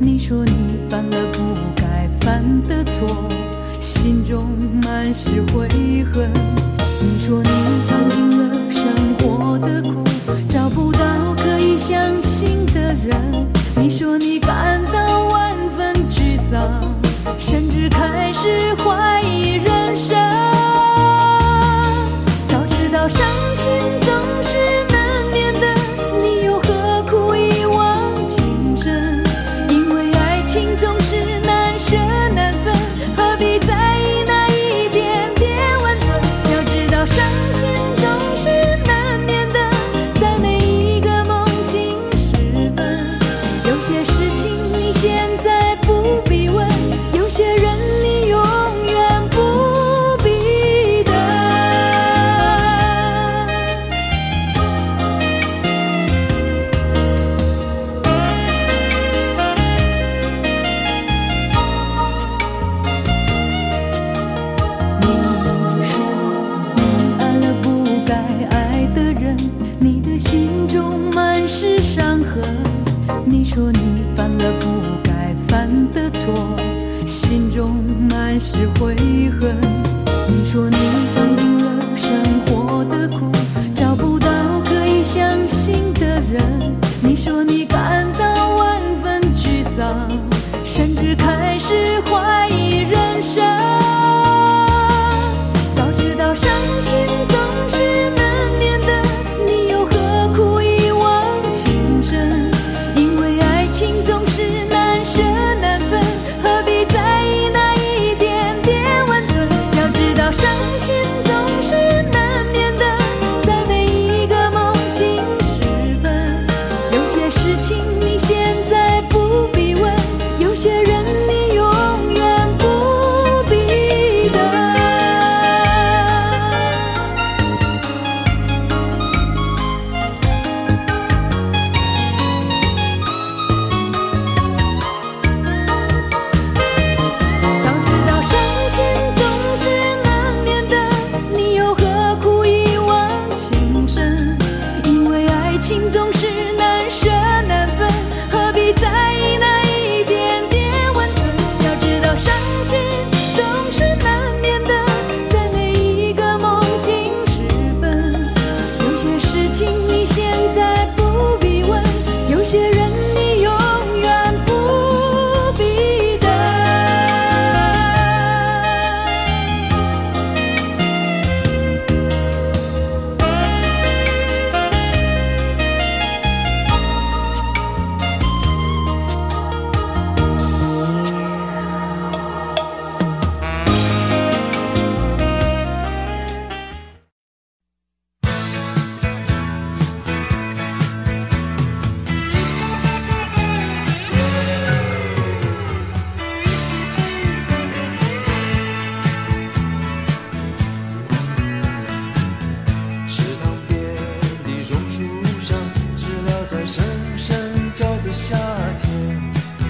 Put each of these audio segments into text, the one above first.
你说你犯了不该犯的错，心中满是悔恨。你说你尝尽了生活的苦，找不到可以相信的人。你说你感到万分沮丧，甚至开始怀疑人生。早知道伤心总是难免的，你又何苦一往情深？因为爱情总是难舍难分，何必在意那一点点温存？要知道伤心总是难免的，在每一个梦醒时分。有些事情你现在不必问，有些人你永远不必等。你说你爱了不该爱的人，你的心中满是伤痕。你说你犯了不该犯的错，心中满是悔恨。你说你尝尽了生活的苦，找不到可以相信的人。你说你感到万分沮丧，甚至开始怀疑人生。早知道伤心总是难免的，你又何苦一往情深？因为爱情总是难舍难分，何必在意那一点点温存？要知道伤心总是难免的，在每一个梦醒时分。有些事情你现在不必问，有些人你永远不必等。早知道伤心总是难免的，你又何苦一往情深？因为爱情总是难舍难分，何必在意那一点点温存？要知道伤心总是难免的，在每一个梦醒时分。有些事情你现在不必问，有些人你永远不必等。 池塘边的榕树上，知了在声声叫着夏天。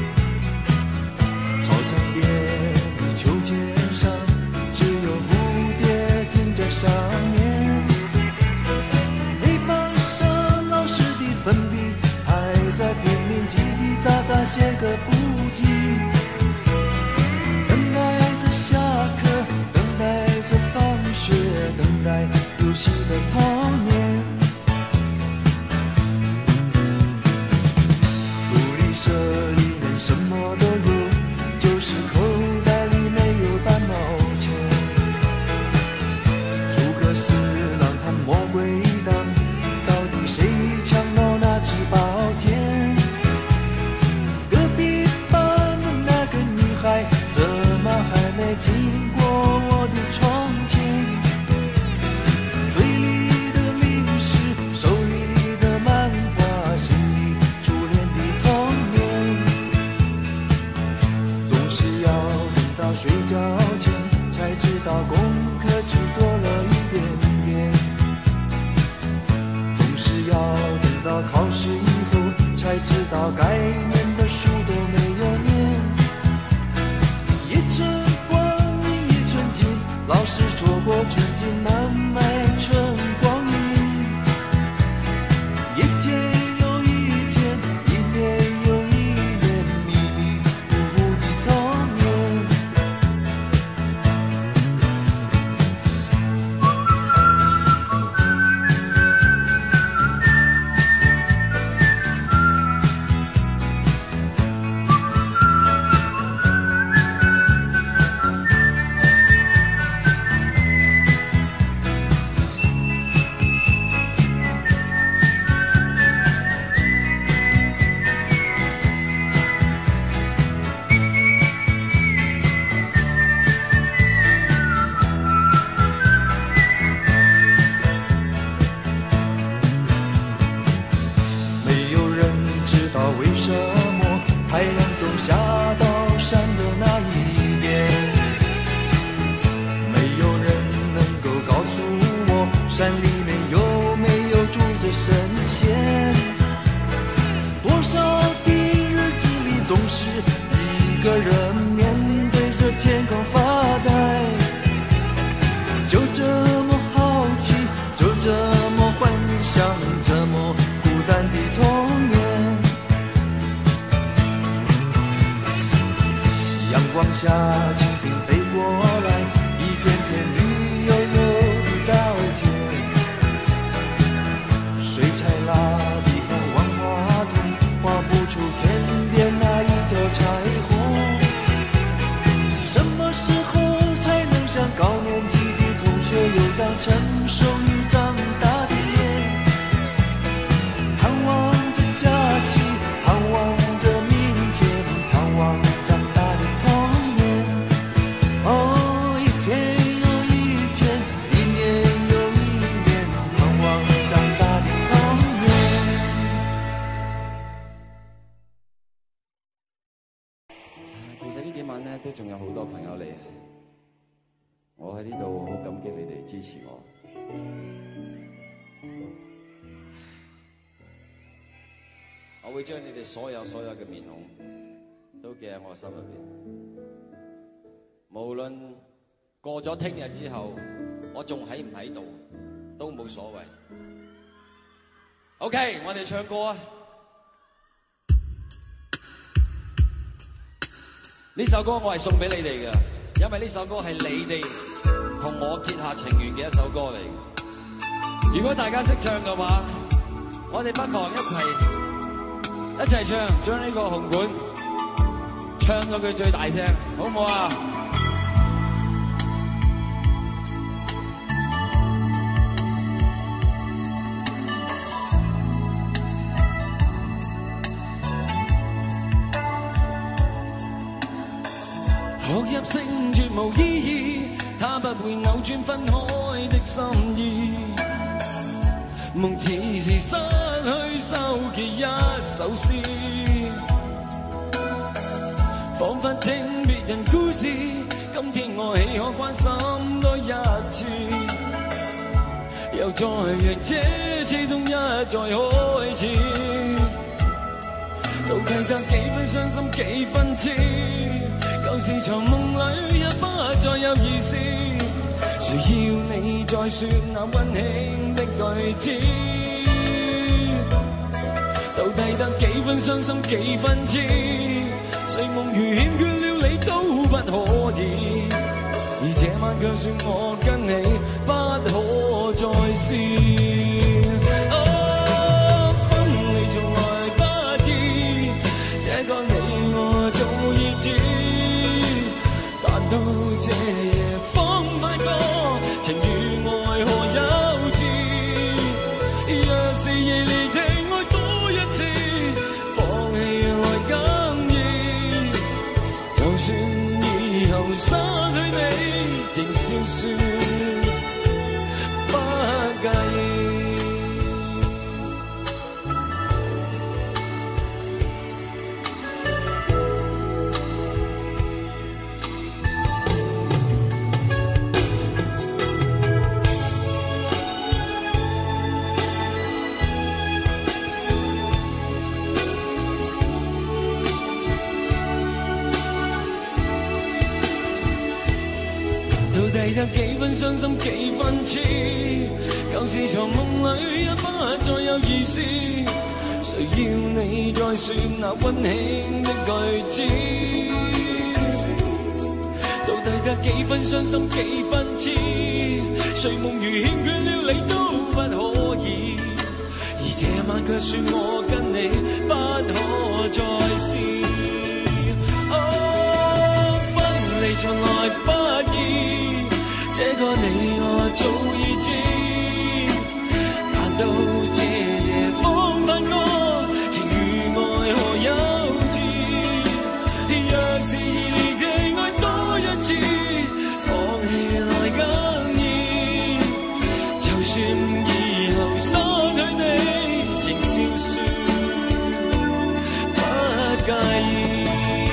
操场边的秋千上，只有蝴蝶停在上面。黑板上老师的粉笔还在拼命叽叽喳喳写个不停。等待着下课，等待着放学，等待游戏的童年。福利社里面什么都有，就是口袋里没有半毛钱。诸葛四郎和魔鬼党，到底谁抢到那支宝剑？隔壁班的那个女孩，怎么还没经过我的窗前？嘴里的零食，手里的漫画，心里初恋的童年。总是要等到睡觉前，才知道功课只做了一点点。总是要等到考试以后，才知道该念的书都没有念。一寸光阴一寸金，老师说过寸金难买春光阴。一天又一天，一年又一年，迷迷下到山的那一边。没有人能够告诉我，山里面有没有住着神仙。多少的日子里，总是一个人面对着天空发呆，就这么好奇，就这么幻想，这么孤单的童年。阳光下，蜻蜓飞过来，一片片绿油油的稻田，水彩蜡笔和万花筒画不出天边那一条彩虹。什么时候才能像高年级的同学有张成熟与长大的脸？盼望着假期，盼望着明天，盼望长大的童年。哦，一天又一天，一年又一年，盼望长大的童年。 其實呢幾晚咧都仲有好多朋友嚟，我喺呢度好感激你哋支持我。我會將你哋所有嘅面孔都記喺我心入邊，無論過咗聽日之後，我仲喺唔喺度都冇所謂。OK， 我哋唱歌啊！呢首歌我係送俾你哋嘅，因為呢首歌係你哋同我結下情緣嘅一首歌嚟。如果大家識唱嘅話，我哋不妨一齊唱，將呢個紅館唱到佢最大聲，好唔好啊？學入性絕無意義，它不會扭轉分開的心意。夢似是失去收記一首詩，彷彿聽別人故事。今天我豈可關心多一次？又再讓這次痛一再開始，到底得幾分傷心幾分痴？舊時藏夢裏也不再有意思，誰要你再說那溫馨的句子？到底得幾分傷心幾分痴？睡夢如欠缺了你都不可以，而這晚卻說我跟你不可再試。分離從來不易，這個你我早已知。到這夜方發覺情與愛何幼稚，若是已離地愛多一次，放棄愛更易。就算以後失去你，仍笑說不介意。得幾分傷心幾分痴，舊時藏夢裏也不再有意思，誰要你再說那溫馨的句子？到底得幾分傷心幾分痴？睡夢如欠缺了你都不可以，而這晚卻說我跟你不可再試。分離從來不易，這個你我早已知，但到這夜方發覺情與愛何幼稚。若是離地愛多一次，放棄來更易。就算以後失去你，仍笑說不介意。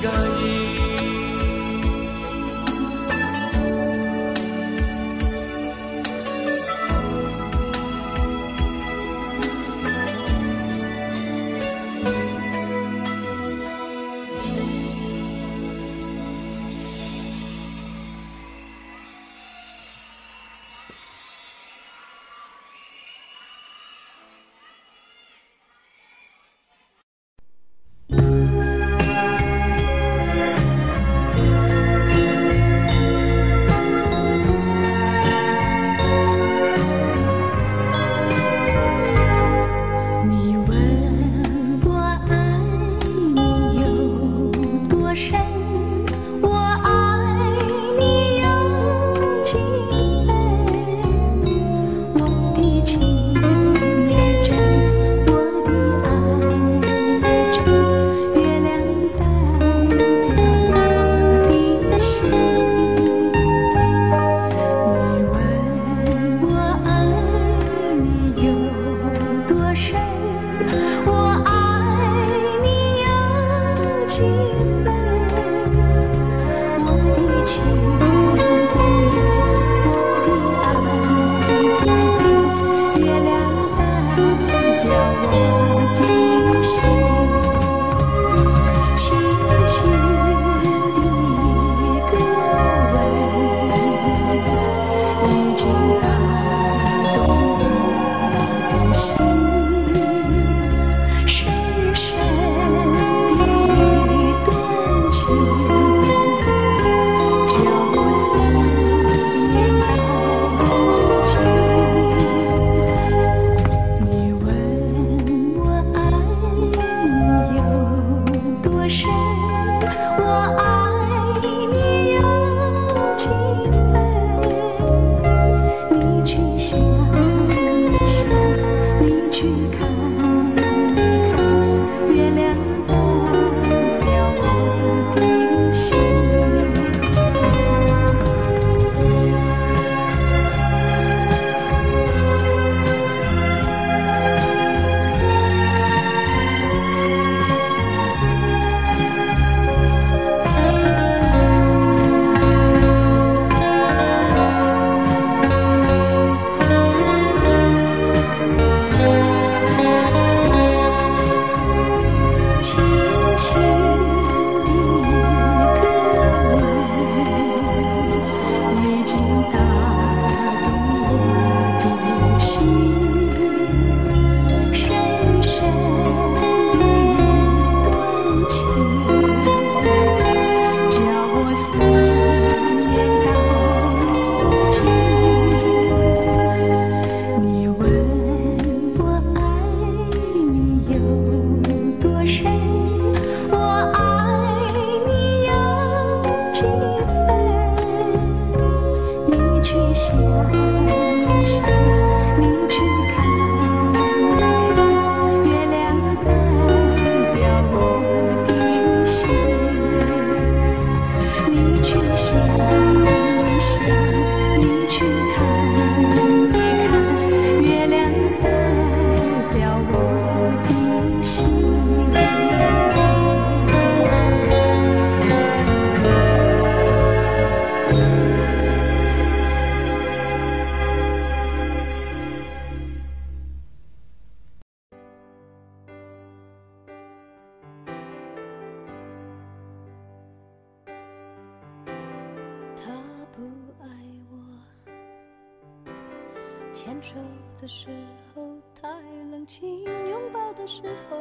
牵手的时候太冷清，拥抱的时候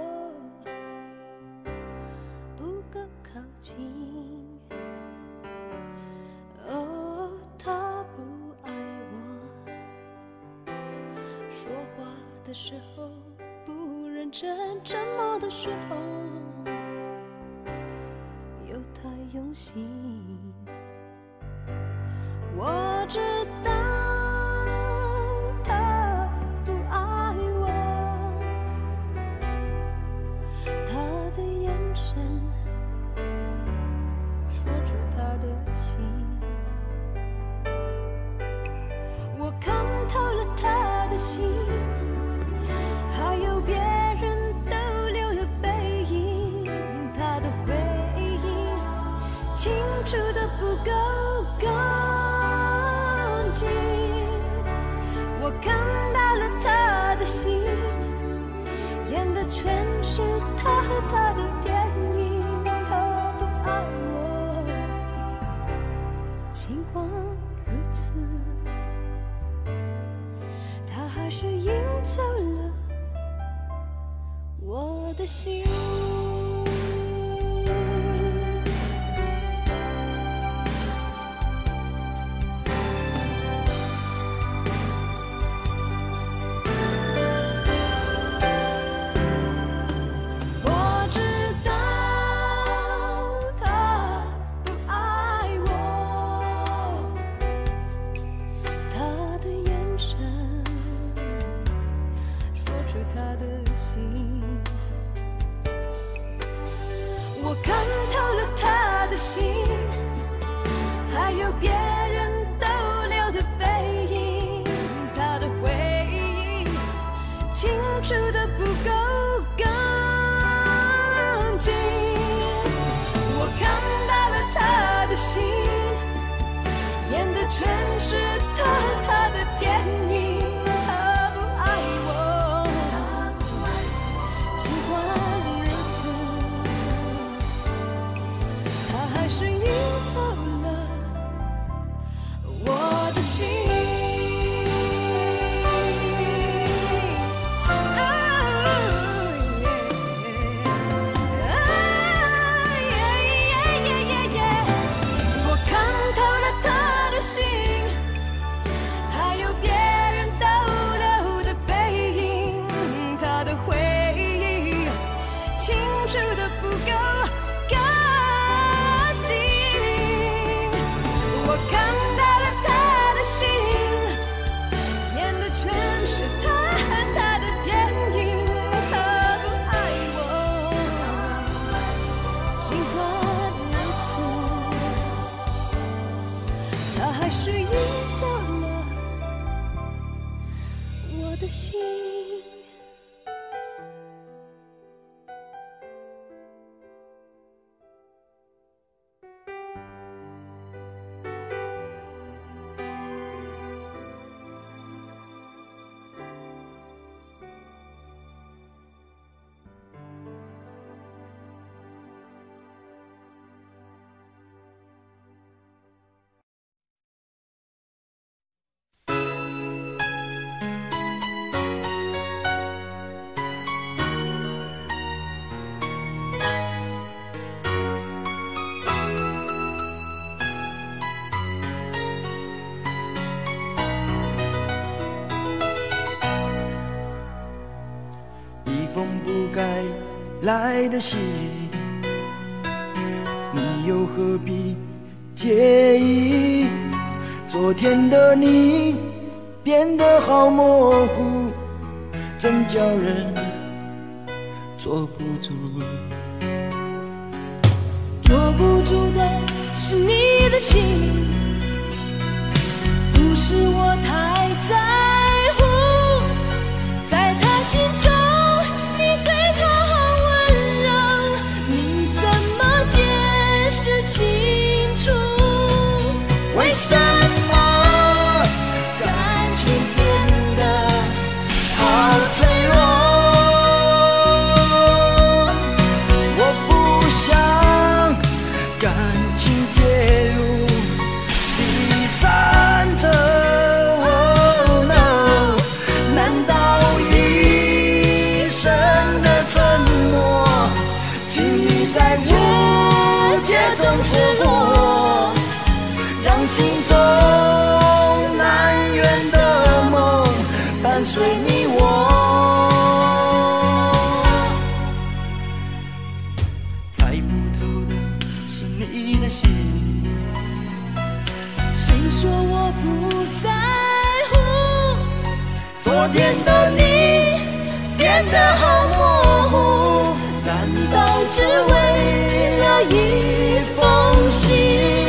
不够靠近。哦，他不爱我，说话的时候不认真，沉默的时候又太用心。我知道他不爱我，他的眼神说出他的情，我看透了他的心，还有别人逗留的背影，他的回应清楚的不够干净。我看到了他的心，演的全是他和他的电影。他不爱我，尽管如此，他还是赢走了我的心。我看透了他的心，还有别人逗留的背影，他的回忆清楚的不够干净。我看到了他的心，演的全是他和他的电影。他不爱我，尽管如此，还是赢走了我的心。我看透了他的心，还有别人逗留的背影，他的回忆清楚的不够干净。我看到了他的心，演的全是他和他的电影。他不爱我，尽管如此，他还是赢走了我的心。 封不该来的信，你又何必介意？昨天的你变得好模糊，真叫人坐不住。 捉不住的是你的心，不是我太在乎，在他心中你对他好温柔，你怎么解释清楚？为什么感情变得好脆弱？ 我不想感情介入第三者。在无解中错过，让心中难圆的梦伴随你我。猜不透的是你的心， 谁说我不在乎？ 昨天的你变得好模糊，难道只为了一封信？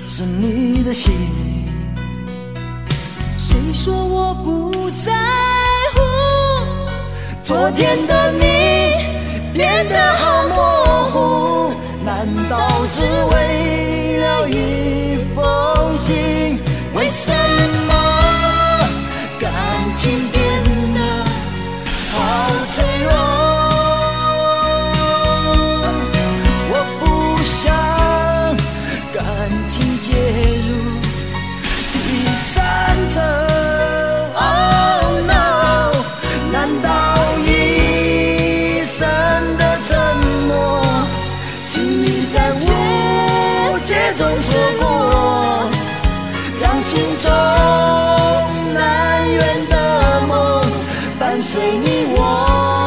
是你的心。 谁说我不在乎？ 昨天的你变得好模糊，难道只为了一封信？为什么感情变得好脆弱？我不想感情介入第三者。Oh no， 难道一生的沉默，请你在无解中说过，让心中难圆的梦伴随你我。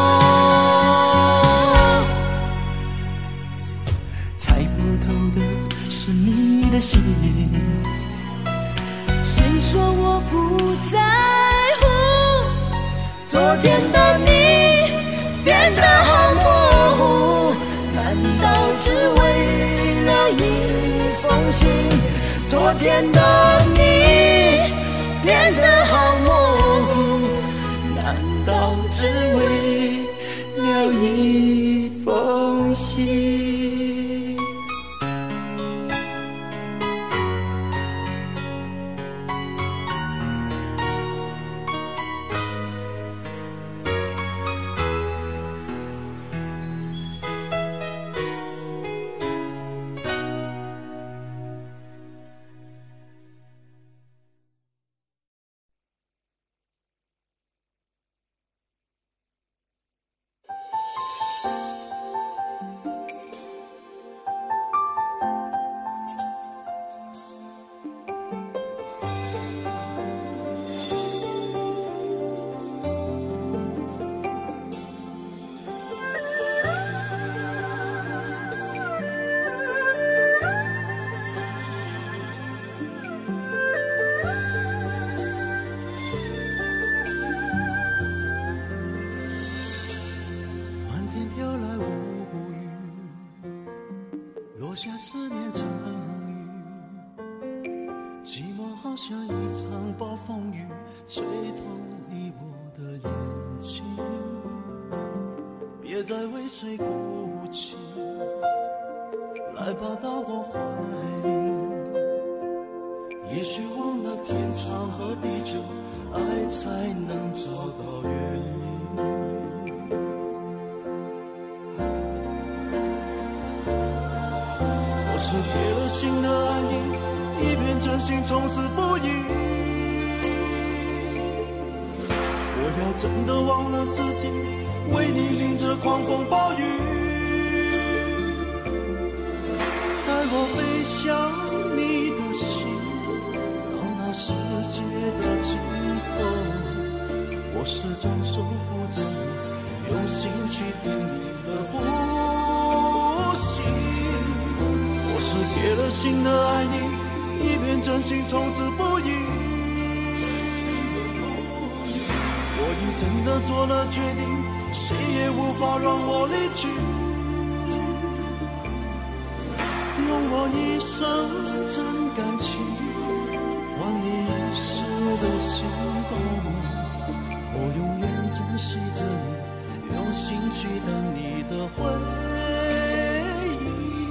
猜不透的是你的心。 谁说我不在乎？ 昨天的你变得好模糊，难道只为了一封信？昨天的你变得好模糊，难道只为了一封信？落下思念成雨，寂寞好像一场暴风雨，吹痛你我的眼睛。别再为谁哭泣，来吧到我怀里。也许忘了天长和地久，爱才能找到原因。是铁了心的爱你，一片真心从此不移。我要真的忘了自己，为你淋着狂风暴雨。带我飞向你的心，到那世界的尽头。我始终守护着你，用心去听你的呼吸。铁了心的爱你，一片真心从此不移。我已真的做了决定，谁也无法让我离去。用我一生真感情，换你一世的心动。我永远珍惜着你，用心去等你的回忆。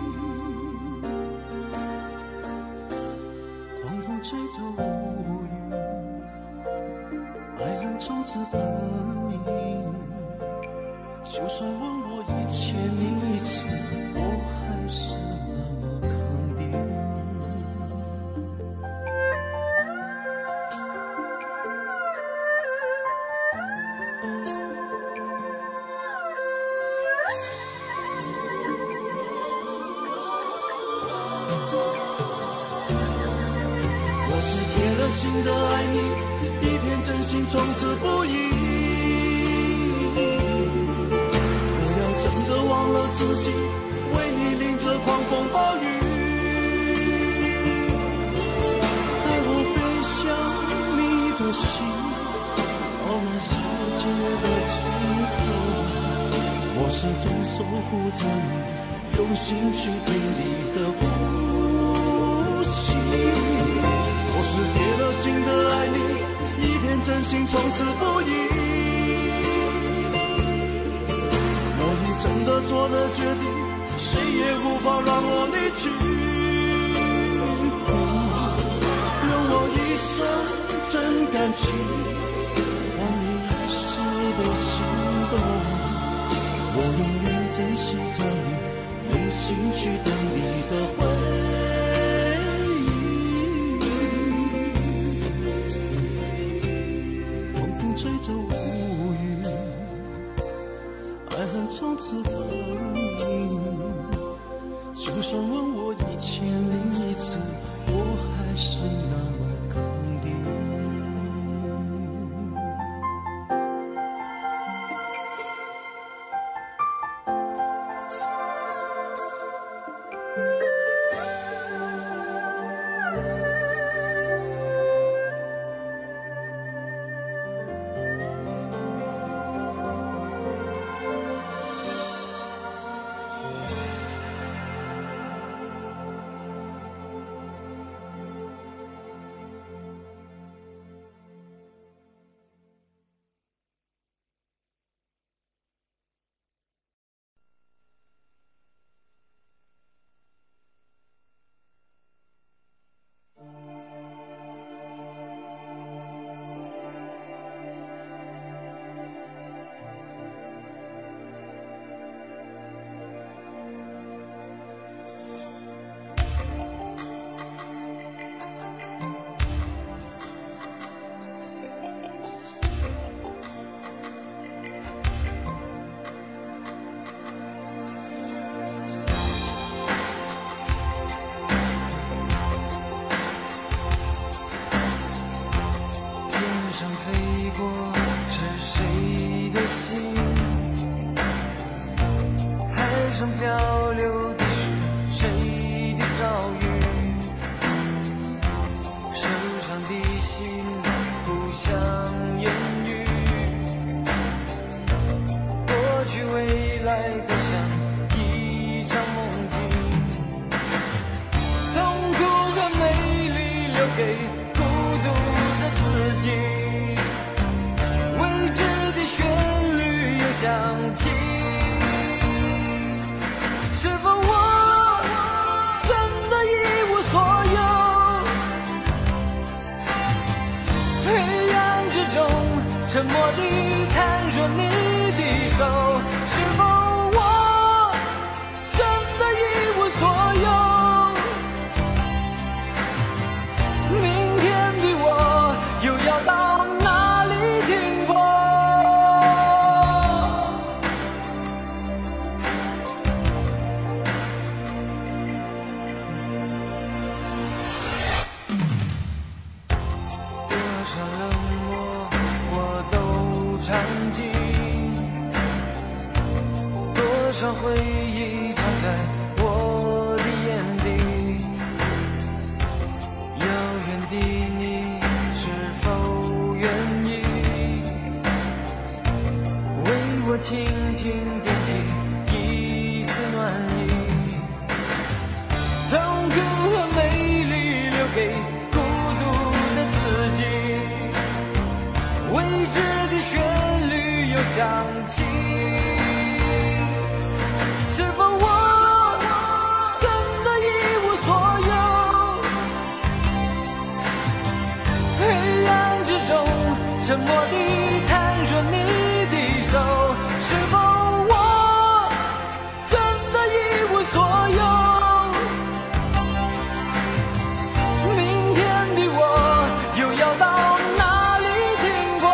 吹走无语，爱恨从此分明。就算问我1001次，我还是那么肯定。心的爱你，一片真心从此不移。我要真的忘了自己，为你淋着狂风暴雨。带我飞向你的心，到那世界的尽头。我始终守护着你，用心去听你的呼吸。 是铁了心的爱你，一片真心从此不移。我已真的做了决定，谁也无法让我离去。用我一生真感情，换你一世的心动。我永远珍惜着你，用心去等你的回忆。风吹着无语，爱恨从此分明。就算问我1001次，我还是那么肯定。 沉默地看着你的手，是否我真的一无所有？明天的我又要到哪里停泊？多少冷漠尝尽，多少回忆藏在我的眼底。遥远的你是否愿意为我轻轻点起一丝暖意？痛苦和美丽留给孤独的自己，未知的旋律又响起，是否我真的一无所有？黑暗之中沉默地看着你的手，是否我真的一无所有？明天的我又要到哪里停泊？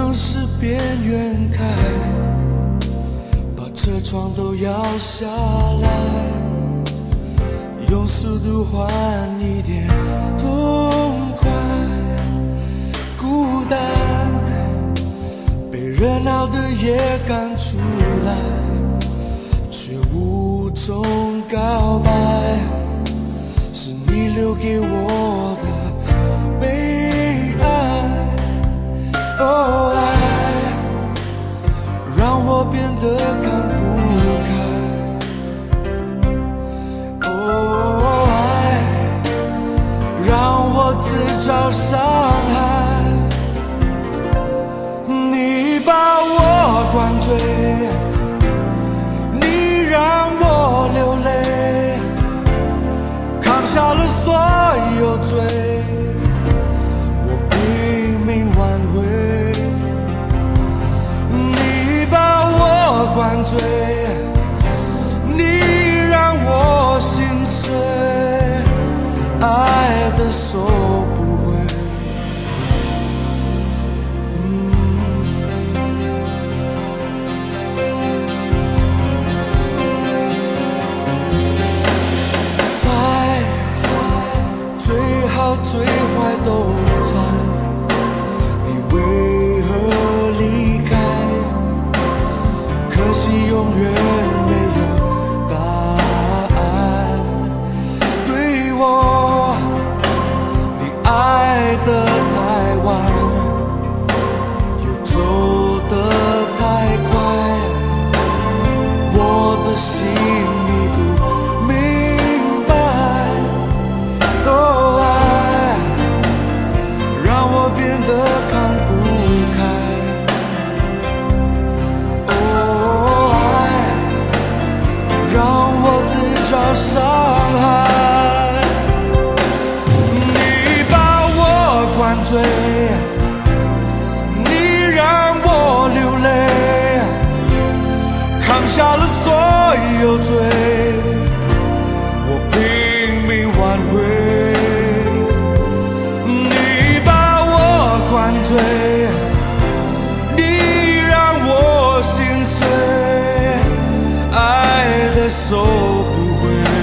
城市边缘开，把车窗都摇下来，用速度换一点痛快。孤单被热闹的夜赶出来，却无从告白，是你留给我的悲哀。哦，爱让我变得看不开。哦，爱让我自找伤害。你把我灌醉，你让我流泪，扛下了所有罪，我拼命挽回。你把我灌醉，你让我心碎，爱的收不回。最好最坏都在，你为何离开？可惜永远没有答案。对我，你爱得太晚，又走得太快，我的心你不明白。哦，爱让我变得看不开。哦，爱让我自找伤害。你把我灌醉，你让我流泪，扛下了所有罪，我拼命挽回。你把我灌醉，你让我心碎，爱的收不回。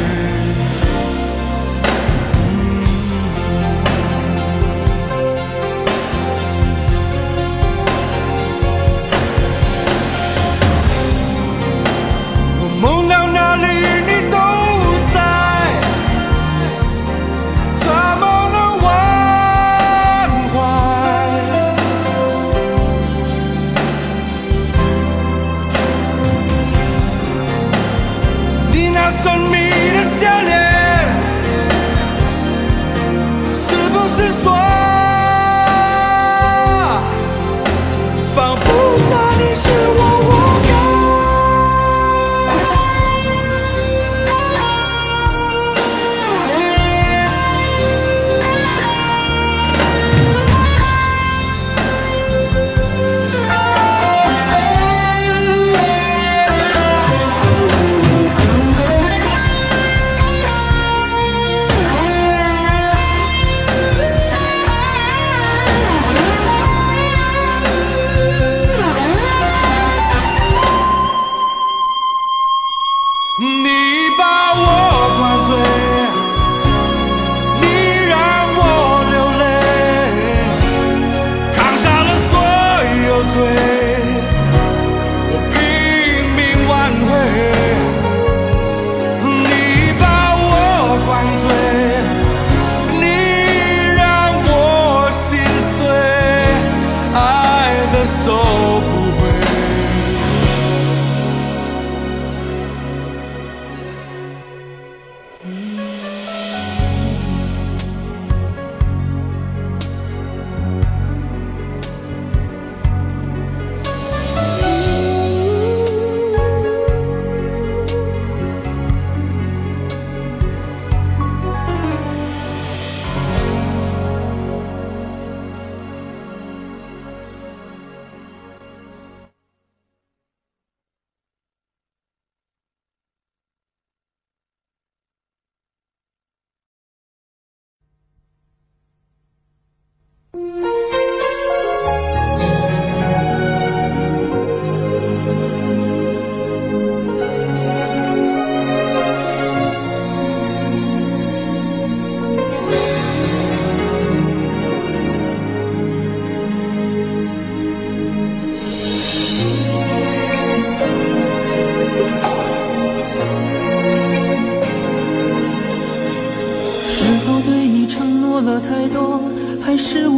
我梦到哪里你都在，怎么能忘？神秘的笑脸，是不是说放不下你是我活该？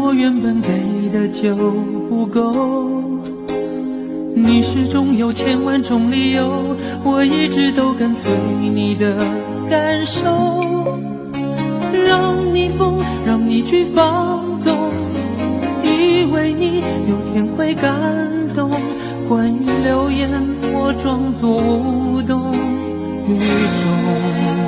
我原本给的就不够，你始终有千万种理由，我一直都跟随你的感受，让你疯，让你去放纵，以为你有天会感动，关于流言我装作无动于衷。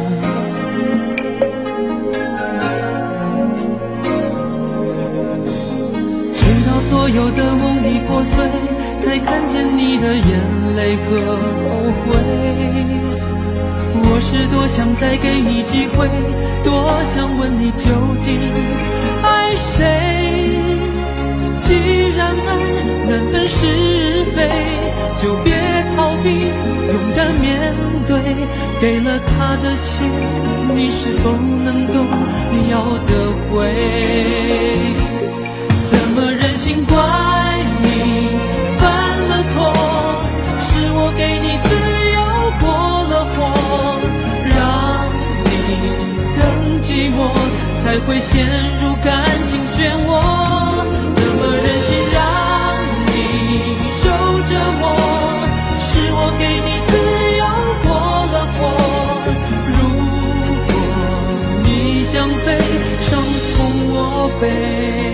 所有的梦已破碎，才看见你的眼泪和后悔。我是多想再给你机会，多想问你究竟爱谁。既然爱难分是非，就别逃避，勇敢面对。给了他的心，你是否能够要得回？怎么忍心怪你犯了错？是我给你自由过了火，让你更寂寞，才会陷入感情漩涡。怎么忍心让你受折磨？是我给你自由过了火，如果你想飞，伤从我背。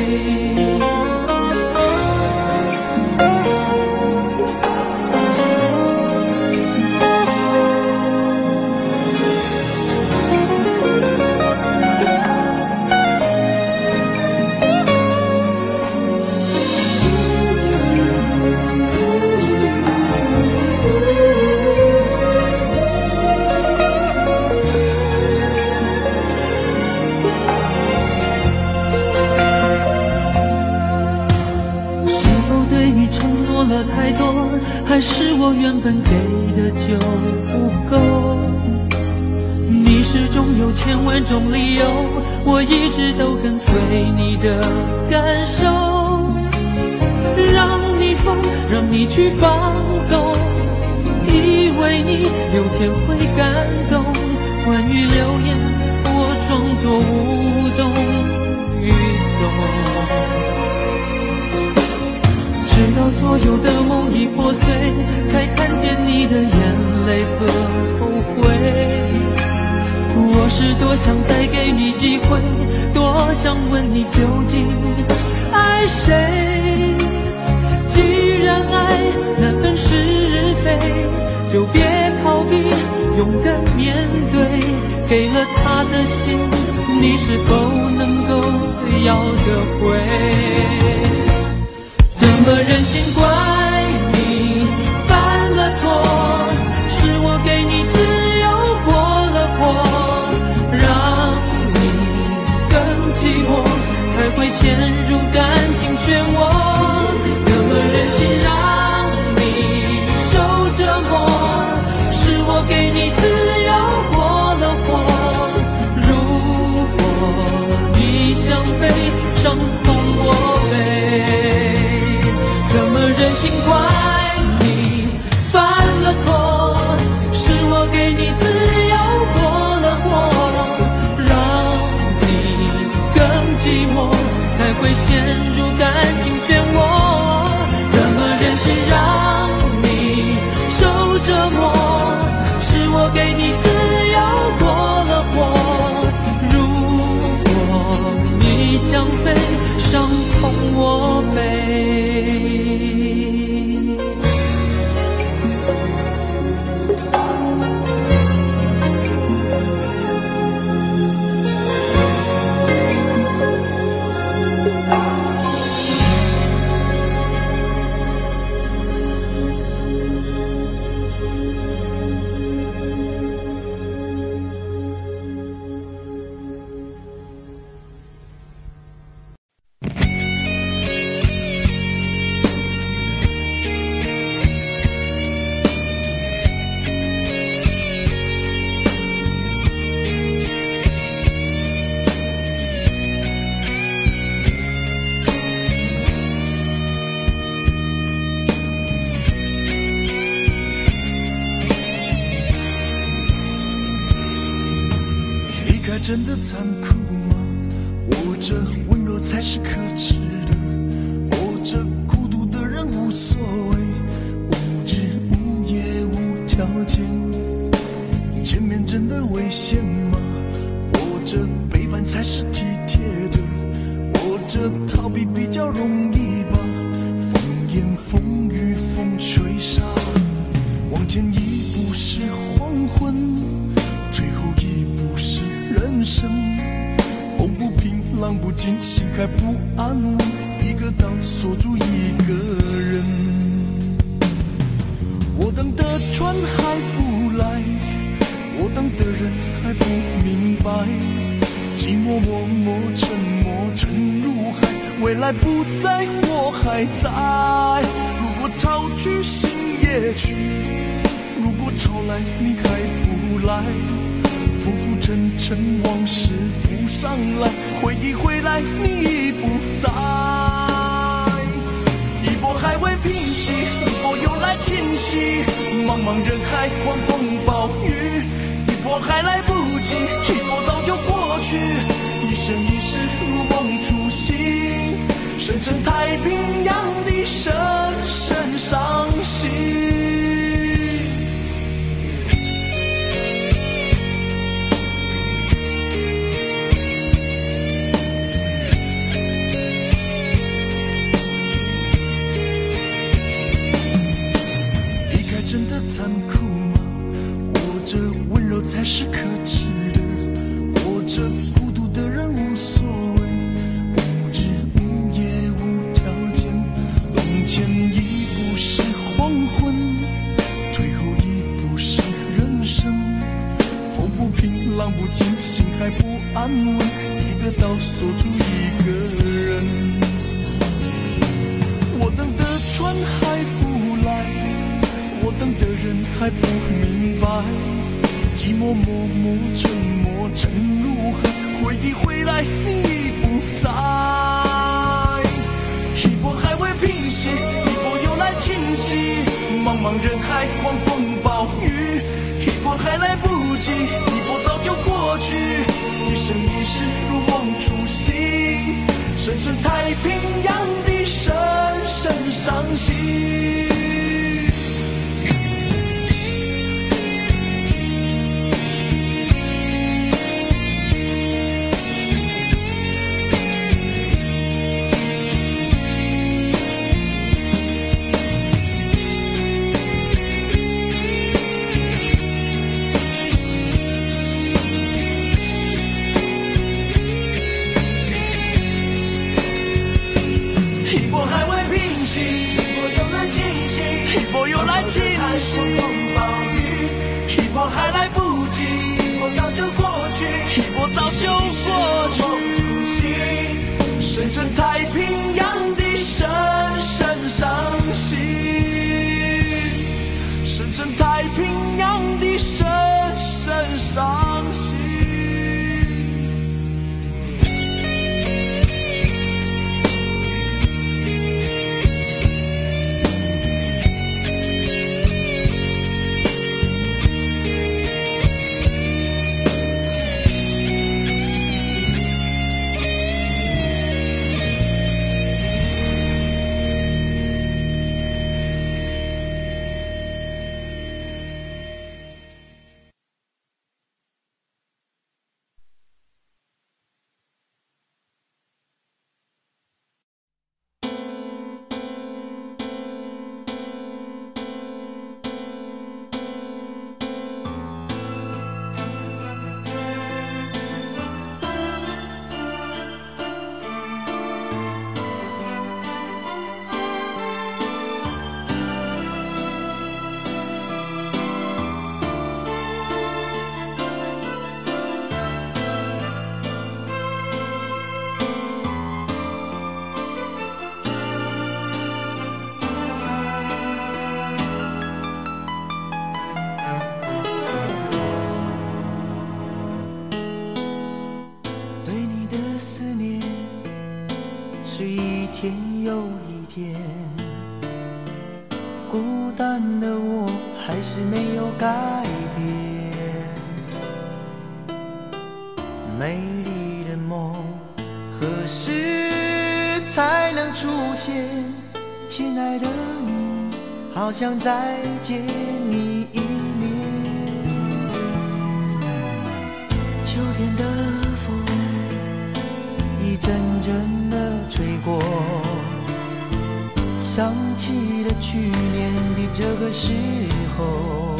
太多，还是我原本给的就不够？你始终有千万种理由，我一直都跟随你的感受，让你疯，让你去放纵，以为你有天会感动。关于流言，我装作无动于衷。直到所有的梦已破碎，才看见你的眼泪和后悔。我是多想再给你机会，多想问你究竟爱谁。既然爱难分是非，就别逃避，勇敢面对。给了他的心，你是否能够要得回？怎么忍心怪你犯了错？是我给你自由过了火，让你更寂寞，才会陷入感情漩涡。怎么忍心让你受折磨？是我给你自由过了火，如果你想飞，伤痛我背。怎么忍心怪你犯了错？是我给你自由过了火，让你更寂寞，才会陷入感情漩涡。怎么忍心让你受折磨？是我给你自由过了火，如果你想飞，伤痛我背。 真的残酷吗？握着温柔才是可耻的。活着孤独的人无所谓，无日无夜无条件。前面真的危险吗？活着背叛才是体贴的。活着逃避比较容易吧。风言风语风吹沙，往前一步是黄昏，退后一步是人生。风不平浪不静，心还不安稳，一个岛锁住一个人。我等的船还不来，我等的人还不明白，寂寞默默沉没沉入海，未来不在我还在。如果潮去心也去，如果潮来你还不来，浮浮沉沉往事浮上来，回忆回来你已不在。一波还未平息，一波又来侵袭，茫茫人海狂风暴雨，一波还来不及，一波早就过去，一生一世如梦初醒，深深太平洋的深深伤心。残酷吗？活着温柔才是可耻的。活着孤独的人无所谓，无日无夜无条件。往前一步是黄昏，退后一步是人生。风不平浪不静，心还不安稳，一个岛锁住一个人。我等的船还不来，我等的人还不明白，寂寞默默沉没沉入海，回忆回来你已不在。一波还未平息，一波又来侵袭，茫茫人海狂风暴雨，一波还来不及，一波早就过去，一生一世如梦初醒，深深太平洋的深深伤心。侵袭，一波还来不及，一波早就过去，一波早就过去，深深太平洋的深深伤心，深深太平洋的深深伤心。孤单的我还是没有改变，美丽的梦何时亲爱的你，好想再见你一面。秋天的风一阵阵地吹过，想起了去年的这个时候，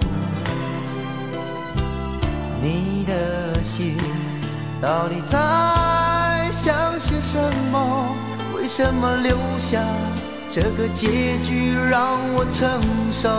你的心到底在想些什么？为什么留下这个结局让我承受？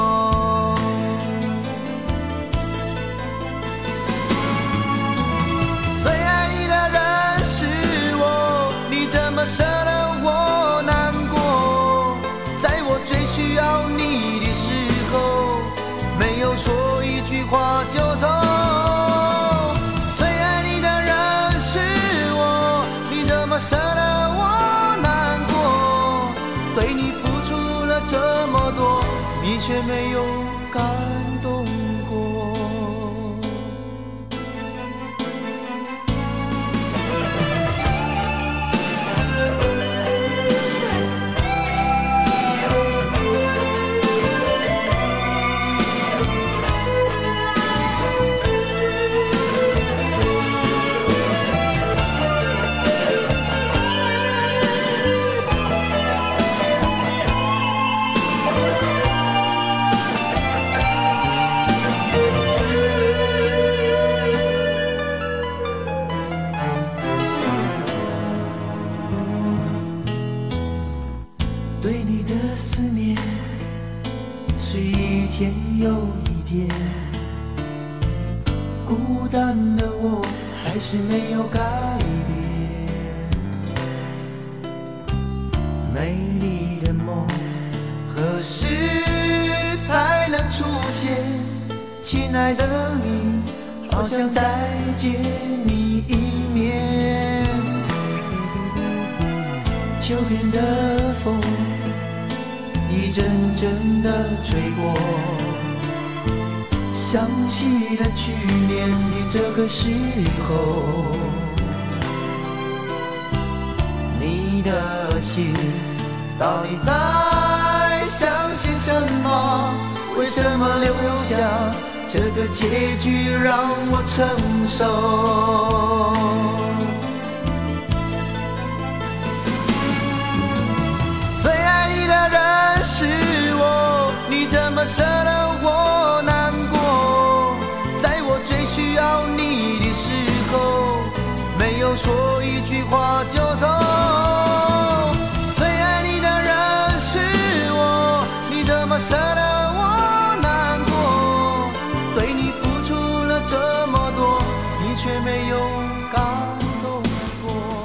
最爱你的人是我，你怎么舍得我难过？在我最需要你的时候，没有说一句话就走。最爱你的人是我，你怎么舍得我难过？对你付出了这么多，你却没有感动过。对你的思念是一天又一天，孤单的我还是没有改变。美丽的梦何时才能出现？亲爱的你，好想再见你一面。秋天的风一阵阵地吹过，想起了去年的这个时候，你的心到底在想些什么？为什么留下这个结局让我承受？最爱你的人是我，你怎么舍得我难过？在我最需要你的时候，没有说一句话就走。最爱你的人是我，你怎么舍得我难过？对你付出了这么多，你却没有感动过。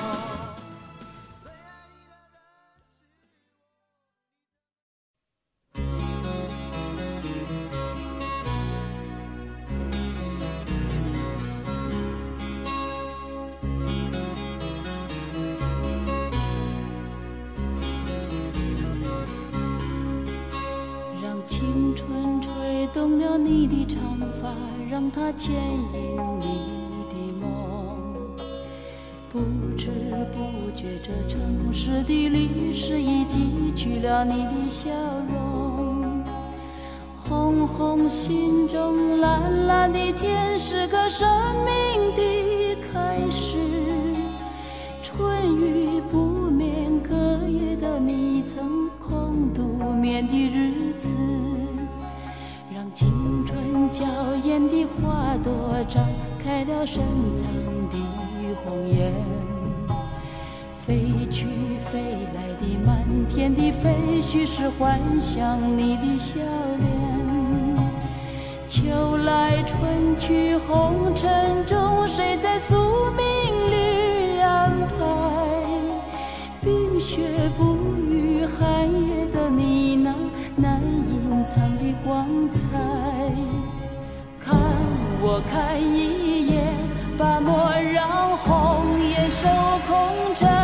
青春吹动了你的长发，让它牵引你的梦。不知不觉，这城市的历史已记取了你的笑容。红红心中，蓝蓝的天是个生命的开始。春雨不眠，隔夜的你曾空独眠的日子，让青春娇艳的花朵张开了深藏的红颜。飞去飞来的满天的飞絮是幻想你的笑脸。秋来春去红尘中，谁在宿命里安排？冰雪不语，寒夜的你那难隐藏的光彩。看我看一眼，把莫让红颜守空枕。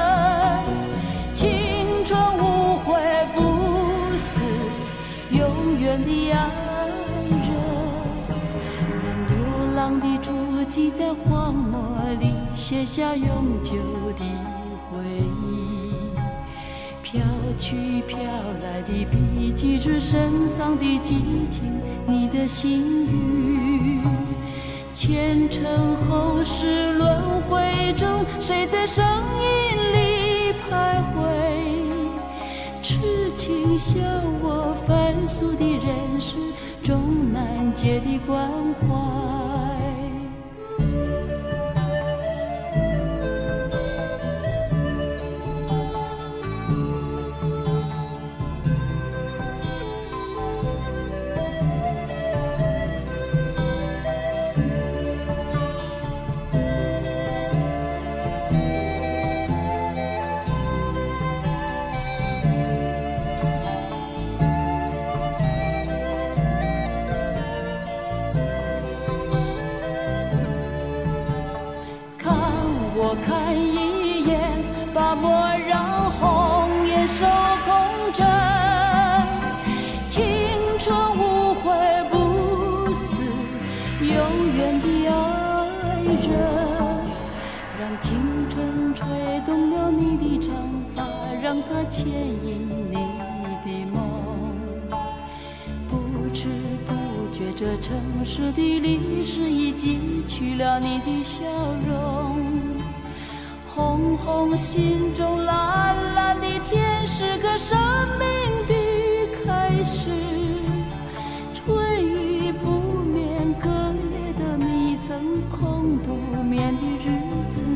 青春无悔不死，永远的爱人。让流浪的足迹在荒漠里写下永久的回忆。 飘去飘来的笔迹，是深藏的激情，你的心语。前尘后世轮回中，谁在声音里徘徊？痴情笑我凡俗的人世中难解的关怀。看一眼，把莫让红颜守空枕。青春无悔不死，永远的爱人。让青春吹动了你的长发，让它牵引你的梦。不知不觉，这城市的历史已记取了你的笑容。红红心中蓝蓝的天，是个生命的开始。春雨不眠，隔夜的你曾空独眠的日子。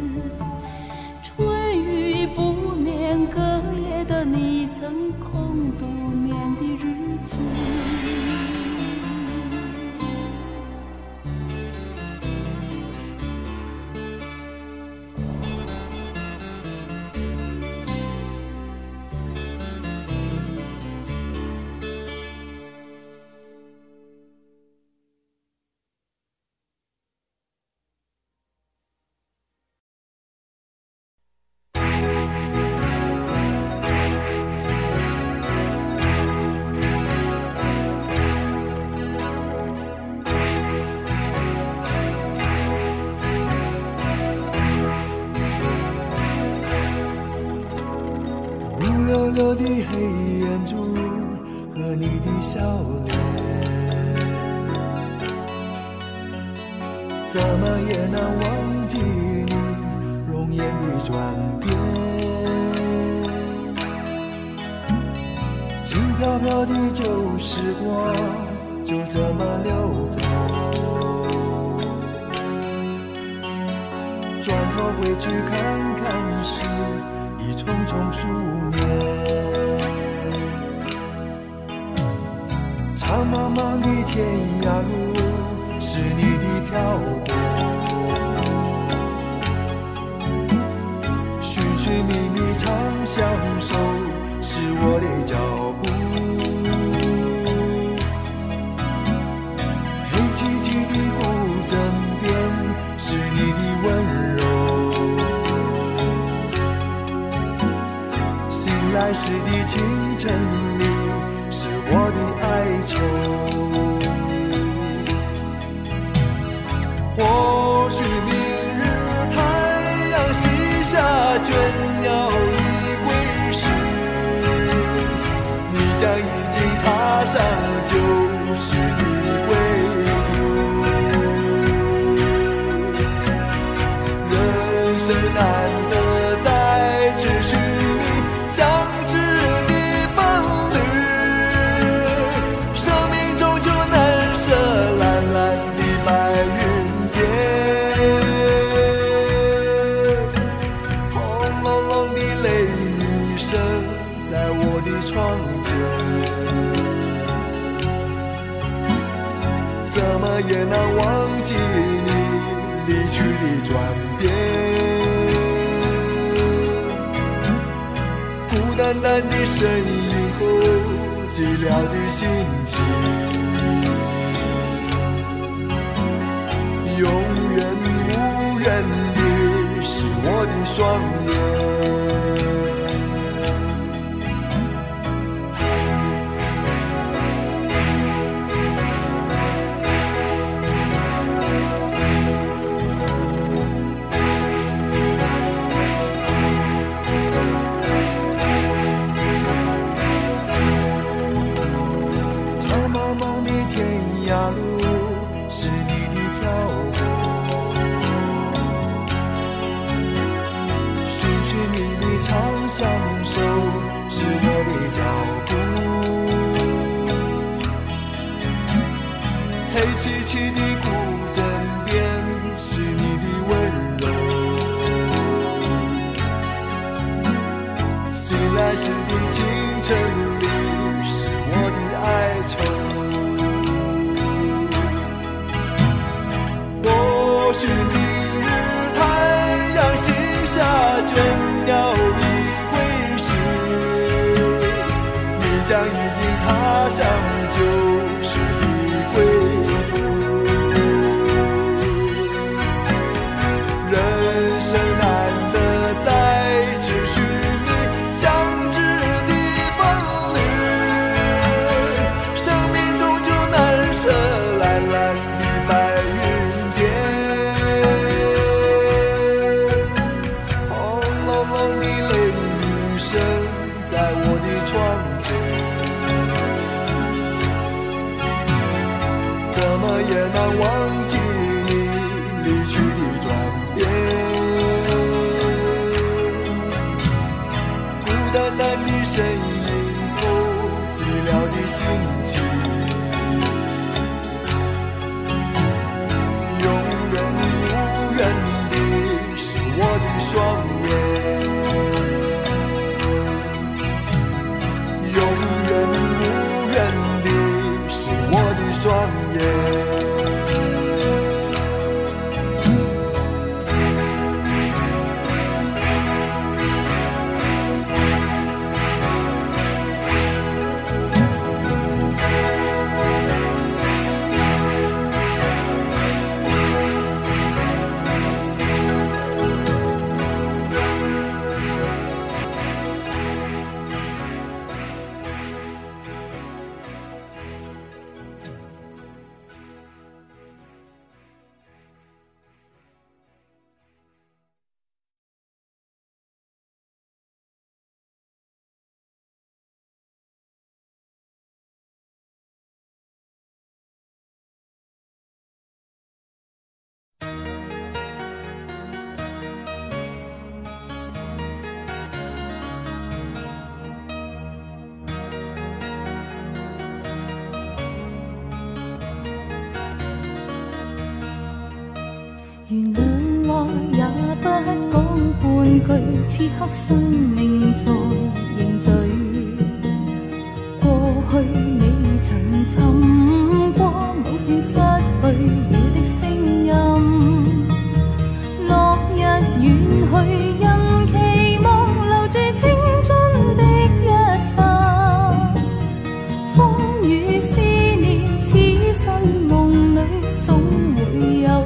春雨不眠，隔夜的你曾空独眠的日子。 溜溜的黑眼珠和你的笑脸，怎么也难忘记你容颜的转变。轻飘飘的旧时光就这么溜走，转头回去看看时，已匆匆数年。长茫茫的天涯路，是你的漂泊，寻寻觅觅长相守，是我的脚步。黑漆漆的古镇边，是你的温柔。醒来时的清晨里，是我的哀愁。或许明日太阳西下，倦鸟已归时，你将已经踏上旧时的归途。人生难得再次寻觅相知的伴侣，生命终究难舍蓝蓝的白云天。轰隆隆的雷雨声在我的窗前，怎么也难忘记你离去的转变。孤单单的身影后，寂寥的心情，永远无人的是我的双眼。 凄凄的古镇边是你的温柔，醒来时的清晨里是我的哀愁。或许明日太阳西下，倦鸟已归时，你将已经踏上旧时的归途。人生难得再次寻你相知的伴侣，生命终究难舍蓝蓝的白云天。轰隆隆的雷雨声在我的窗前，怎么也难忘记你离去的转变。孤单单的身影透寂寥的心情，永远无人的是我的双眼，永远无人的是我的双眼。 原谅話也不講半句，此刻生命在凝聚。過去你曾尋過某段失去了的聲音，落日遠去，因期望留住青春的一剎。風雨思念，此生夢裏總會有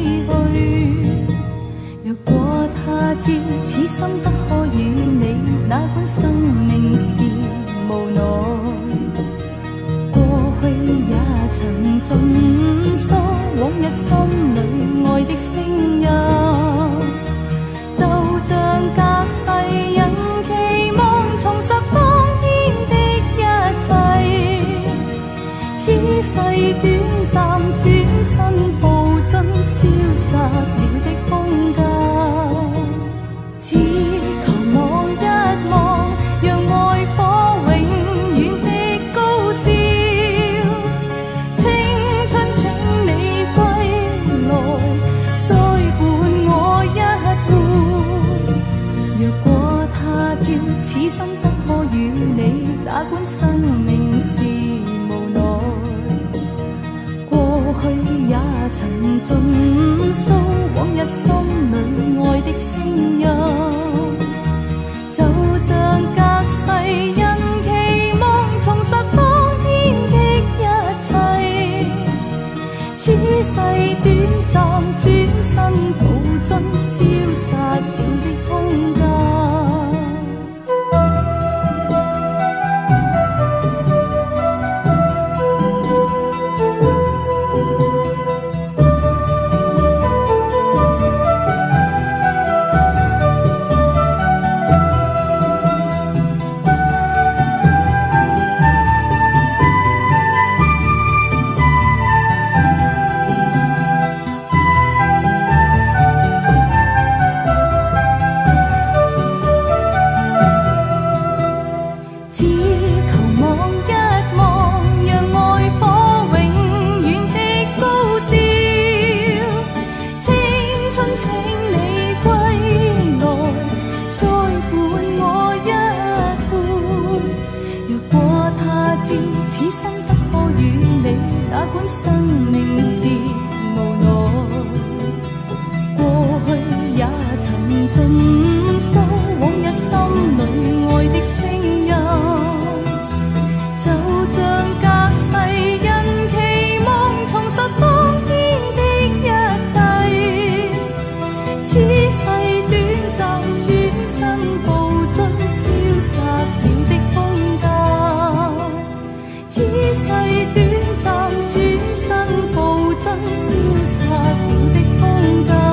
若果他朝此心得可與你，哪管生命是無奈。過去也曾盡訴往日心裏愛的聲音，就像隔世人期望重拾當天的一切。此世短暫，轉身步進消失了的空間。只求望一望，讓愛火永遠的高燒。青春請你歸來，再伴我一回。若果他朝此生得可與你，哪管生命是無奈。過去也曾盡訴往日心裏愛的聲音，就像隔世人期望重拾當天的一切。此世短暫，轉身步進消失了的空間。 若果他知此生不可與你，哪管生命是無奈。過去也曾盡訴往日心裏愛的聲音，就像隔世人期望重拾當天的一切。此世短暫，轉身步進消失了的空間。此世短暫，轉身步進消失了的空間。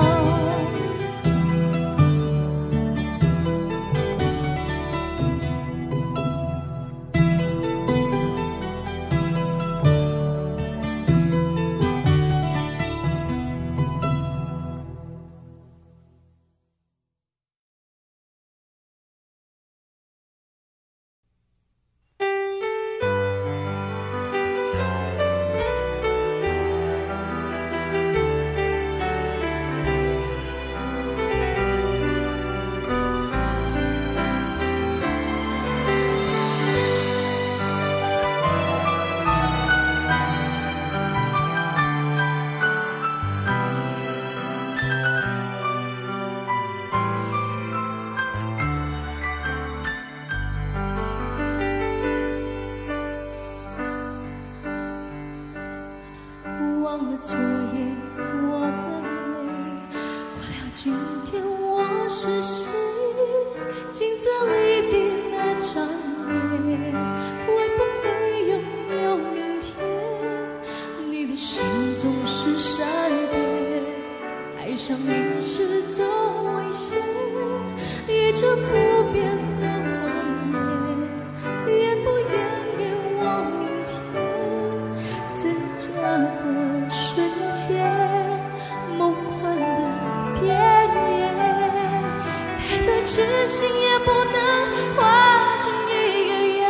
忘了昨夜我的泪，过了今天我是谁？镜子里的那张脸，会不会拥有明天？你的心总是善变，爱上你是种危险，一直不变的谎言，愿不愿给我明天？挣扎的瞬间，梦幻的边缘，再多痴心也不能化成一个圆。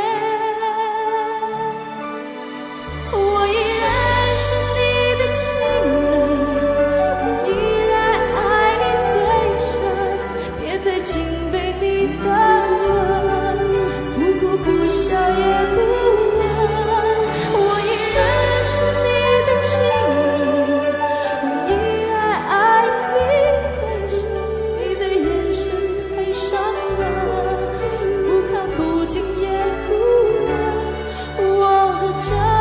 我依然是你的情人，我依然爱你最深，别再紧被你的唇，不哭不笑也不问。我依然是你的情人，我依然爱你最深，你的眼神太伤人，不看不敬也不问我的真。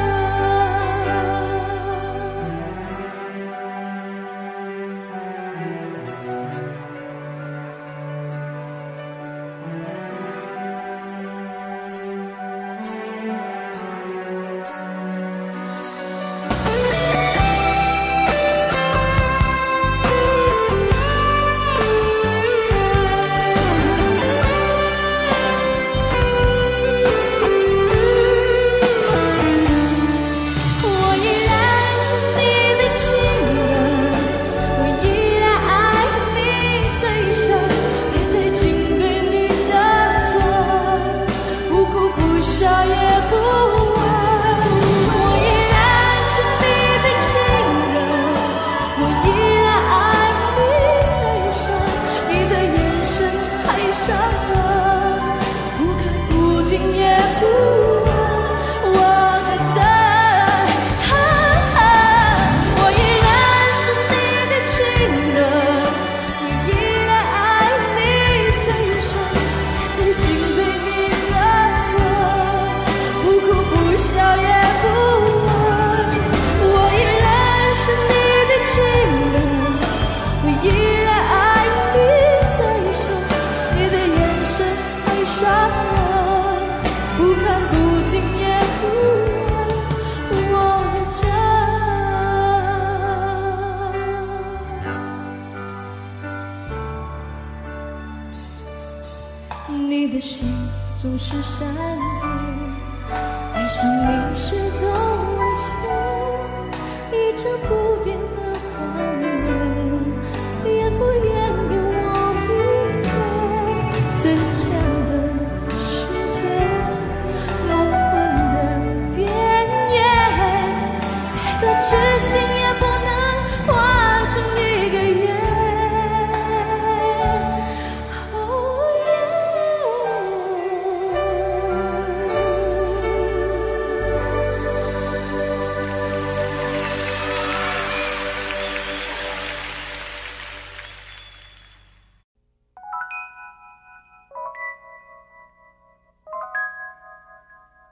我依然是你的情人，我依然爱你最深，别再紧被你的唇，不哭不笑也不问。我依然是你的情人，我依然爱你最深，你的眼神太伤人，不看不敬也不问我的真。我依然是你的情人，我依然爱你最深，别再紧被你的唇，不哭不笑也不问。我依然是你的情人，我依然爱你最深，你的眼神太伤人，不看不敬也不问我的真。你的心总是善良，爱上你是种危险，一直不变的谎言，愿不愿给我明天？真相的世界，梦幻的边缘，再多痴心也不能化成一个圆。哦耶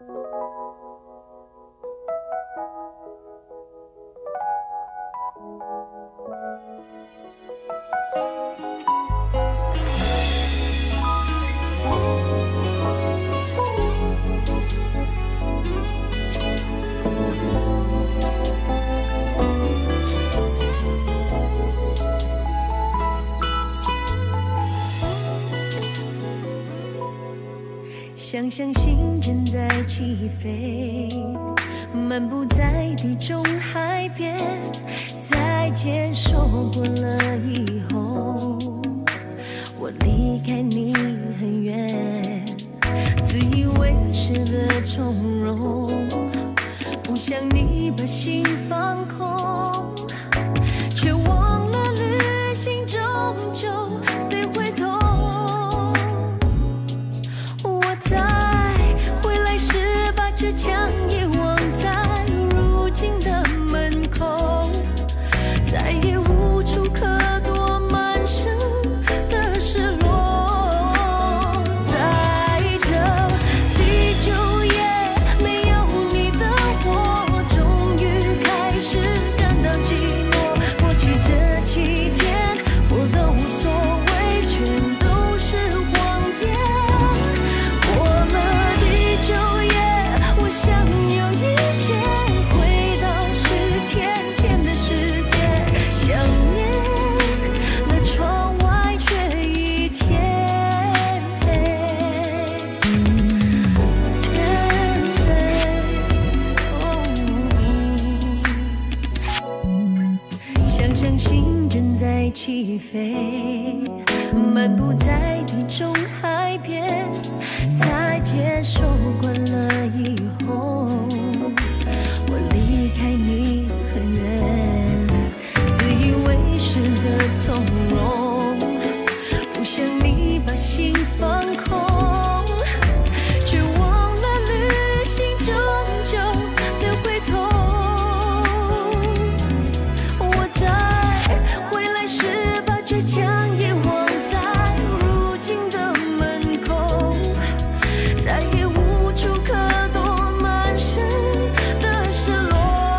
想象心正在起飞，漫步在地中海边，再见说过了以后，我离开你很远，自以为是的从容，不想你把心放空，却忘了旅行终究得回头。在回来时把倔强遗忘在如今的门口，再也无处可躲满身的失落。在这地久也没有你的我，终于开始感到寂寞。过去这期间我都无所谓，全都是谎言。想有一天回到10天前的世界，想念了窗外却一天。想象心正在起飞，漫步在地中海边，再见说惯了以后，我离开你很远，自以为是的从容，不想你把心放空，却忘了旅行终究得回头。我在回来时把倔强遗忘在如今的门口，再也无处可躲满身的失落。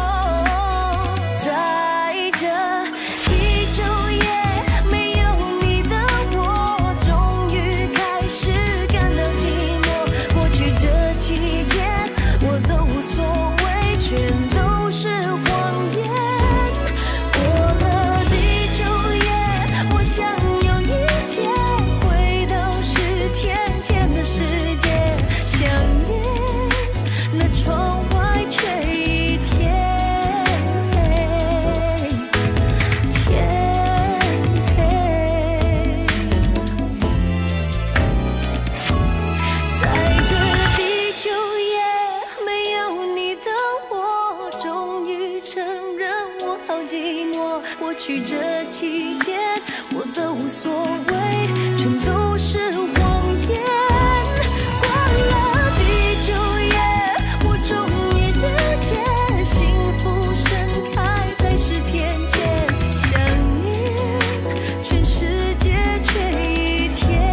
在这地久也没有你的我，终于开始感到寂寞。过去这期间我都无所谓，全都是谎言。过了地久也，我想有一天回到10天前的世界，想念那窗外却一天。在这地久也没有你的我，终于承认我好寂寞。过去这期间我都无所谓，全都是谎言。过了地久也，我终于了解，幸福盛开在10天前，想念全世界却一天。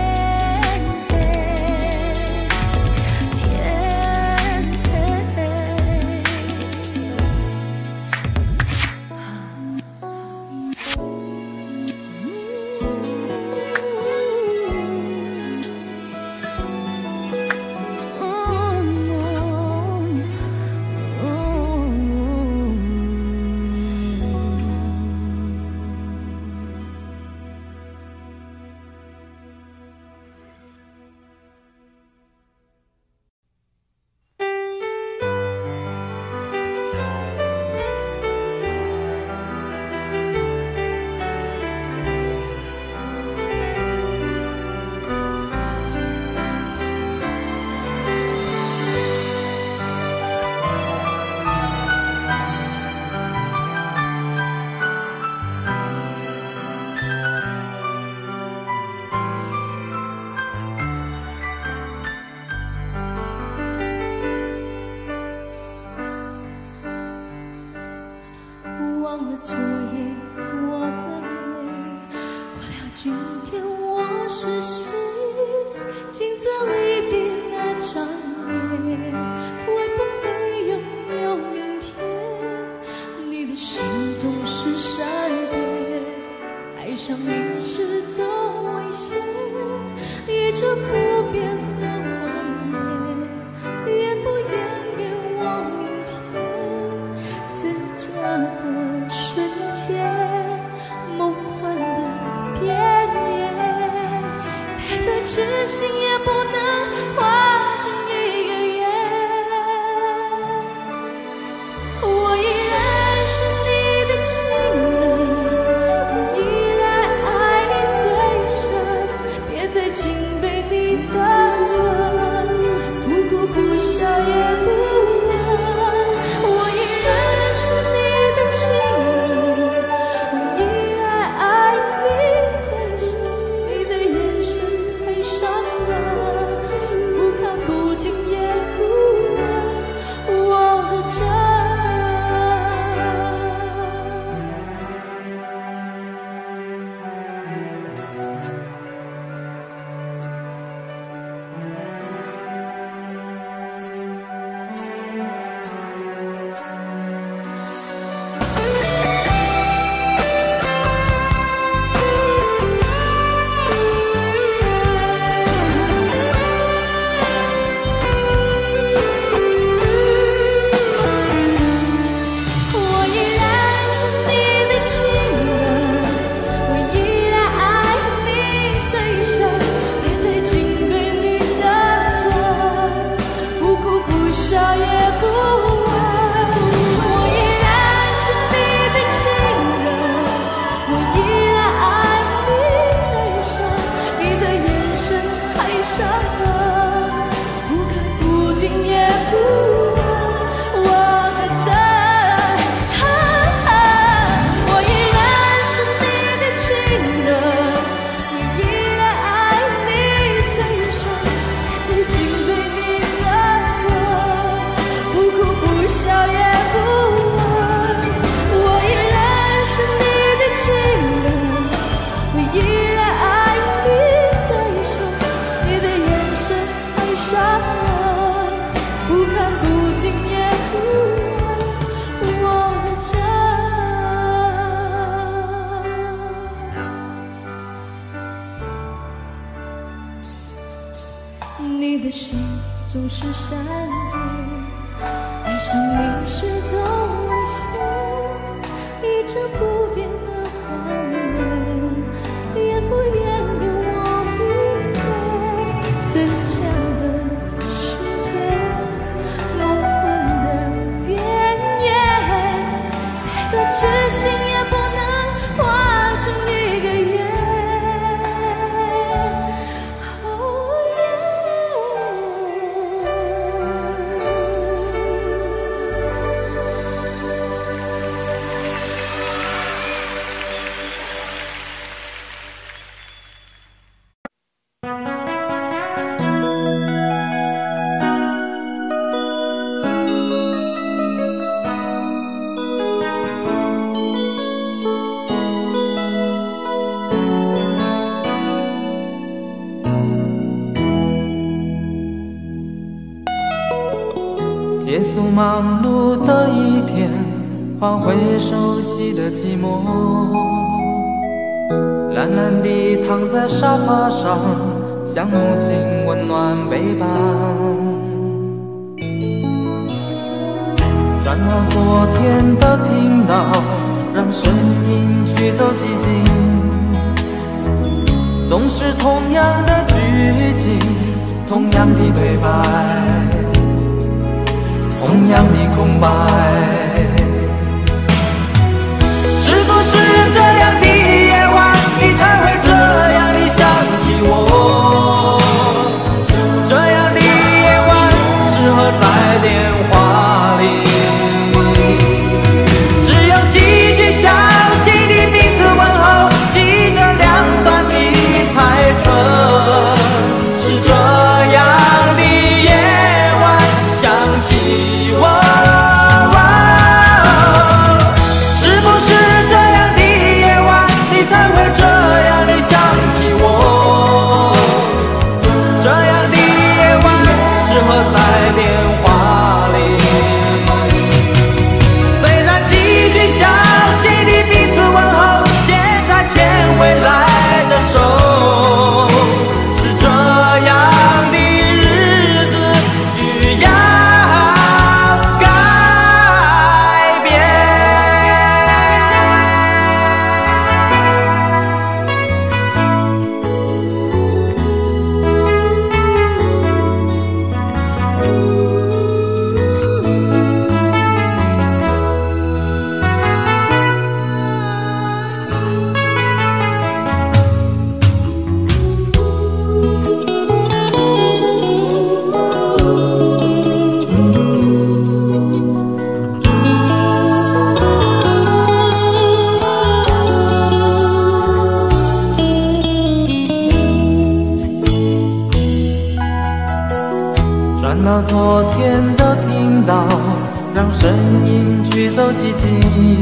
忘了昨夜我的泪，过了今天我是谁？镜子里的那张脸， 笑也不问。我依然是你的情人，我依然爱你最深，你的眼神太伤人，不看不听也不问我的真。我依然是你的情人，我依然爱你最深，最敬佩你的尊，不哭不笑也不问。我依然是你的情人，我依然爱你最深，你的眼神太伤人，不看不听也不问我的真。你的心总是善良，爱上你是种危险，一成不变的谎言，愿不愿跟我明天真相的世界，梦幻的边缘，再多痴心也不能化成一个缘。 结束忙碌的一天，换回熟悉的寂寞，懒懒地躺在沙发上，像母亲温暖背膀。转到昨天的频道，让声音驱走寂静，总是同样的剧情，同样的对白，同样的空白。是不是这样的夜晚，你才会这样的想起我？这样的夜晚适合在电话里，只有几句小心的彼此问候，记着两端的猜测。是这样的夜晚想起我，是不是这样的夜晚，你才会这样的想起我？这样的夜晚适合在电话里，虽然几句小心的彼此问候，现在牵未来的手。是这样的日子需要改变。转到昨天的频道，让声音驱走寂静，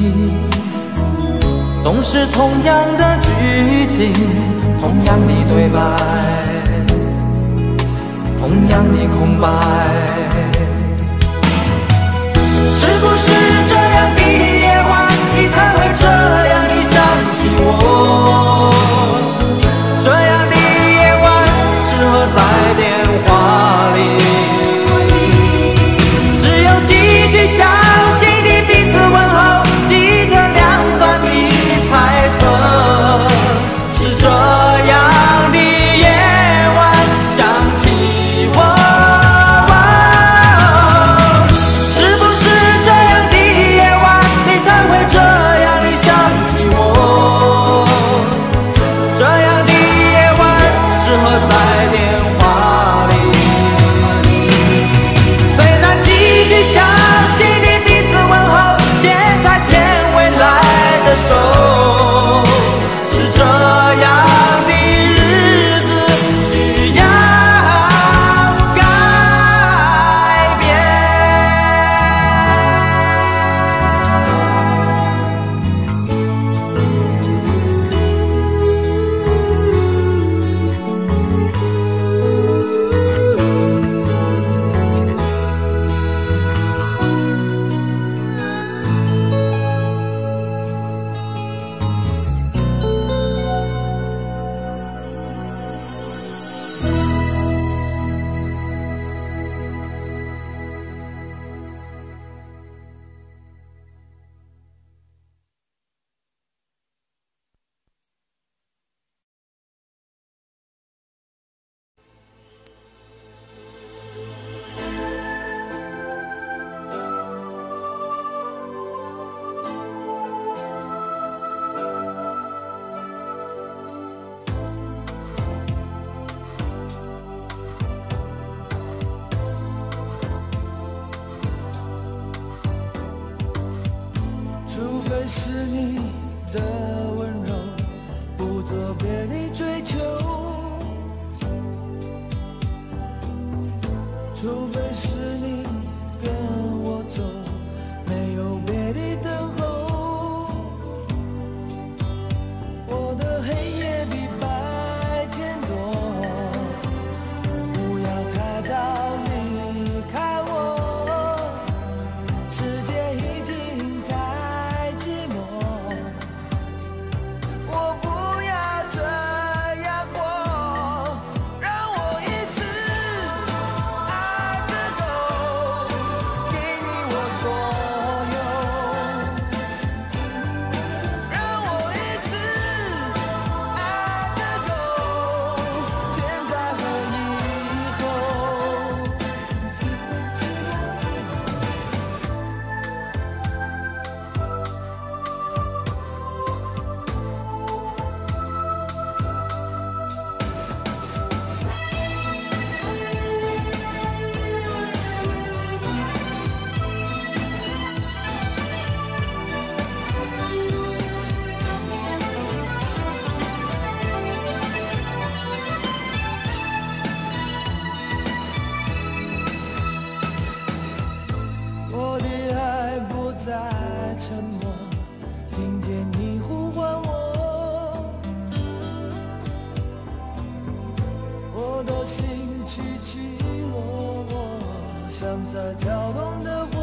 总是同样的剧情，同样的对白，同样的空白。是不是这样的夜晚，你才会这样的想起我？这样的夜晚适合在电话里，只有几句小心的彼此问候，记着两端的猜测。是这样的夜晚想起我。 是你的温柔，不做别的追求，除非是你跟我走，没有别的等候。我的黑夜比白天多，不要太早离开我，世界已经太寂寞，我不要这样过，让我一次爱个够，给你我所有，让我一次爱个够，现在和以后。我的爱不再沉默，听见你呼唤我，我的心起起落落，像在跳动的火。